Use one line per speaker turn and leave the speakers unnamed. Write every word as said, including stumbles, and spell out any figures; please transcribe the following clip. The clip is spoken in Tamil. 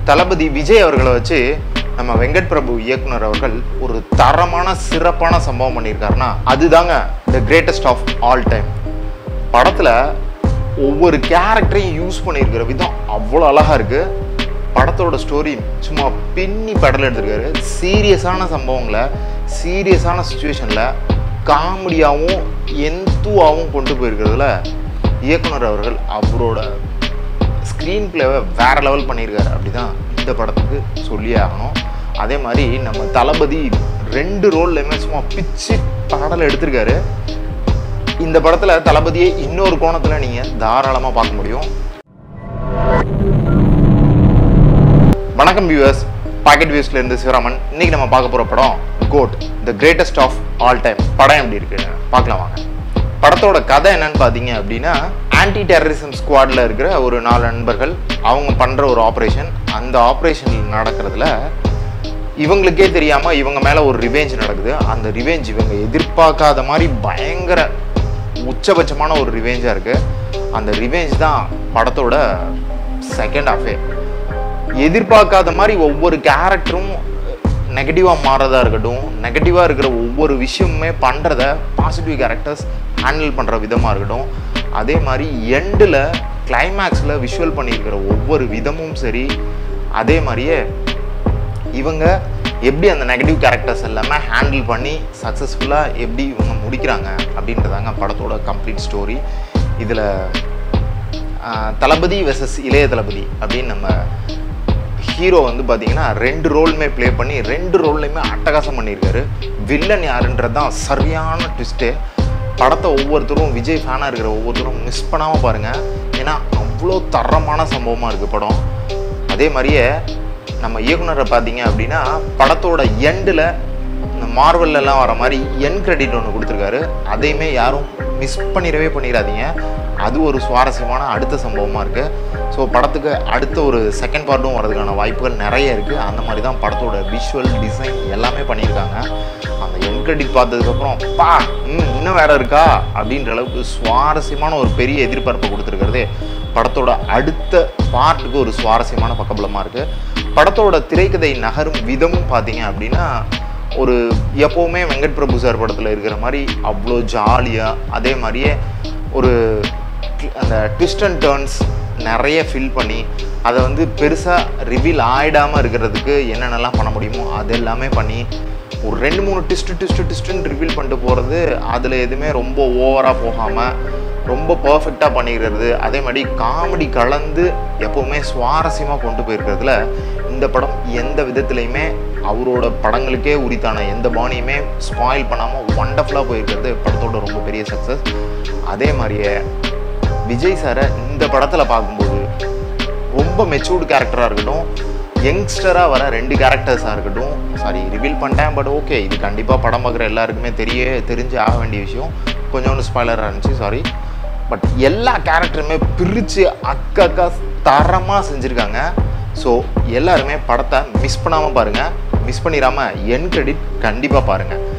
தளபதி விஜய் அவர்களை வச்சு நம்ம வெங்கட் பிரபு இயக்குனர் அவர்கள் ஒரு தரமான சிறப்பான சம்பவம் பண்ணியிருக்காருன்னா அதுதாங்க the greatest of all time. படத்தில் ஒவ்வொரு கேரக்டரையும் யூஸ் பண்ணியிருக்கிற விதம் அவ்வளோ அழகாக இருக்குது. படத்தோட ஸ்டோரி சும்மா பின்னி படல் எடுத்திருக்காரு. சீரியஸான சம்பவங்களை சீரியஸான சுச்சுவேஷனில் காமெடியாகவும் எந்தூவாகவும் கொண்டு போயிருக்கிறதுல இயக்குனர் அவர்கள் அவரோட ஸ்க்ரீன் பிளேவை வேறு லெவல் பண்ணியிருக்காரு. அப்படி தான் இந்த படத்துக்கு சொல்லியே ஆகணும். அதே மாதிரி நம்ம தளபதி ரெண்டு ரோல்லையுமே சும்மா பிச்சு பாடல் எடுத்திருக்காரு. இந்த படத்தில் தளபதியை இன்னொரு கோணத்தில் நீங்கள் தாராளமாக பார்க்க முடியும். வணக்கம் வியூவர்ஸ், பாக்கெட் வியூஸ்லேருந்து சிவராமன். இன்றைக்கி நம்ம பார்க்க போகிற படம் GOAT, the greatest of all time. படம் எப்படி இருக்குன்னு பார்க்கலாம் வாங்க. படத்தோட கதை என்னன்னு பார்த்தீங்க அப்படின்னா, ஆன்டி டெரரிசம் ஸ்குவாடில் இருக்கிற ஒரு நாலு நண்பர்கள் அவங்க பண்ணுற ஒரு ஆப்ரேஷன். அந்த ஆப்ரேஷன் நடக்கிறதுல இவங்களுக்கே தெரியாமல் இவங்க மேலே ஒரு ரிவெஞ்ச் நடக்குது. அந்த ரிவெஞ்ச் இவங்க எதிர்பார்க்காத மாதிரி பயங்கர உச்சபட்சமான ஒரு ரிவெஞ்சாக இருக்குது. அந்த ரிவெஞ்ச் தான் படத்தோட செகண்ட் ஹாஃபே. எதிர்பார்க்காத மாதிரி ஒவ்வொரு கேரக்டரும் நெகட்டிவாக மாறதா இருக்கட்டும், நெகட்டிவாக இருக்கிற ஒவ்வொரு விஷயமுமே பண்ணுறத பாசிட்டிவ் கேரக்டர்ஸ் ஹேண்டில் பண்ணுற விதமாக இருக்கட்டும், அதே மாதிரி எண்டில் கிளைமேக்ஸில் விஷுவல் பண்ணியிருக்கிற ஒவ்வொரு விதமும் சரி, அதே மாதிரியே இவங்க எப்படி அந்த நெகட்டிவ் கேரக்டர்ஸ் எல்லாமே ஹேண்டில் பண்ணி சக்ஸஸ்ஃபுல்லாக எப்படி இவங்க முடிக்கிறாங்க அப்படின்றதாங்க படத்தோட கம்ப்ளீட் ஸ்டோரி. இதில் தளபதி வெர்சஸ் இளைய தளபதி அப்படின்னு நம்ம ஹீரோ வந்து பார்த்தீங்கன்னா ரெண்டு ரோலுமே ப்ளே பண்ணி ரெண்டு ரோல்லையுமே அட்டகாசம் பண்ணியிருக்காரு. வில்லன் யாருன்றது தான் சரியான ட்விஸ்ட்டு. படத்தை ஒவ்வொருத்தரும் விஜய் ஃபேனாக இருக்கிற ஒவ்வொருத்தரும் மிஸ் பண்ணாமல் பாருங்கள். ஏன்னா அவ்வளோ தரமான சம்பவமாக இருக்குது படம். அதே மாதிரியே நம்ம இயக்குனரை பார்த்தீங்க அப்படின்னா படத்தோட எண்டில் இந்த மார்வல்லாம் வர மாதிரி என் கிரெடிட் ஒன்று கொடுத்துருக்காரு. அதையுமே யாரும் மிஸ் பண்ணிடவே பண்ணிடாதீங்க. அது ஒரு சுவாரஸ்யமான அடுத்த சம்பவமாக இருக்குது. ஸோ படத்துக்கு அடுத்த ஒரு செகண்ட் பார்ட்டும் வரதுக்கான வாய்ப்புகள் நிறைய இருக்குது. அந்த மாதிரி தான் படத்தோட விஷுவல் டிசைன் எல்லாமே பண்ணியிருக்காங்க. அந்த என் கிரெடிட் பார்த்ததுக்கப்புறம் பா ம் இன்னும் வேறு இருக்கா அப்படின்ற அளவுக்கு சுவாரஸ்யமான ஒரு பெரிய எதிர்பார்ப்பை கொடுத்துருக்கிறது படத்தோட அடுத்த பார்ட்டுக்கு ஒரு சுவாரஸ்யமான பக்கபலமாக இருக்குது. படத்தோட திரைக்கதை நகரும் விதமும் பார்த்தீங்க அப்படின்னா ஒரு எப்போவுமே வெங்கட் பிரபு சார் படத்தில் இருக்கிற மாதிரி அவ்வளோ ஜாலியாக, அதே மாதிரியே ஒரு அந்த ட்விஸ்ட் அண்ட் டர்ன்ஸ் நிறைய ஃபில் பண்ணி அதை வந்து பெருசாக ரிவீல் ஆகிடாமல் இருக்கிறதுக்கு என்னென்னலாம் பண்ண முடியுமோ அது எல்லாமே பண்ணி ஒரு ரெண்டு மூணு ட்விஸ்ட்டு ட்விஸ்ட்டு ட்விஸ்ட்டுன்னு ரிவீல் பண்ணிட்டு போகிறது, அதில் எதுவுமே ரொம்ப ஓவராக போகாமல் ரொம்ப பர்ஃபெக்டாக பண்ணிக்கிறது, அதே மாதிரி காமெடி கலந்து எப்போவுமே சுவாரஸ்யமாக கொண்டு போயிருக்கிறதுல இந்த படம் எந்த விதத்துலையுமே அவரோட படங்களுக்கே உரித்தான எந்த பாணியுமே ஸ்பாயில் பண்ணாமல் ஒண்டர்ஃபுல்லாக போயிருக்கிறது படத்தோட ரொம்ப பெரிய சக்ஸஸ். அதே மாதிரியே விஜய் சாரை இந்த படத்தில் பார்க்கும்போது ரொம்ப மெச்சூர்டு கேரக்டராக இருக்கட்டும், யங்ஸ்டராக வர ரெண்டு கேரக்டர்ஸாக இருக்கட்டும், சாரி ரிவீல் பண்ணிட்டேன் பட் ஓகே, இது கண்டிப்பாக படம் பார்க்குற எல்லாருக்குமே தெரிய தெரிஞ்சு ஆக வேண்டிய விஷயம். கொஞ்சோண்டு ஸ்பாய்லராக இருந்துச்சு, சாரி. பட் எல்லா கேரக்டருமே பிரித்து அக்கக்கா தரமாக செஞ்சுருக்காங்க. ஸோ எல்லாருமே படத்தை மிஸ் பண்ணாமல் பாருங்கள். மிஸ் பண்ணிடாமல் என் கிரெடிட் கண்டிப்பாக பாருங்கள்.